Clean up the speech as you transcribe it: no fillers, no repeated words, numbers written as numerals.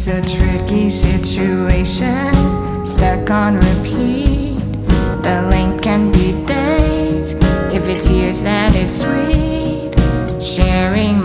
It's a tricky situation, stuck on repeat. The length can be days, if it's years then it's sweet. Sharing